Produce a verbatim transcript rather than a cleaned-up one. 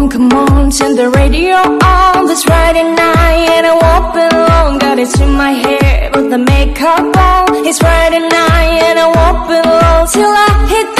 come on, turn the radio on. This Friday night and I won't be long. Got it in my hair, put the makeup on. It's Friday night and I won't be long till I hit the